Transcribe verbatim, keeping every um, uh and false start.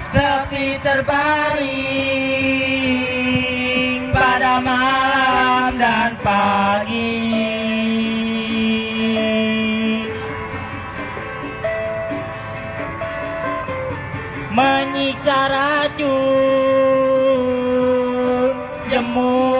sepi terbaring pada malam dan pagi, menyiksa racun jemur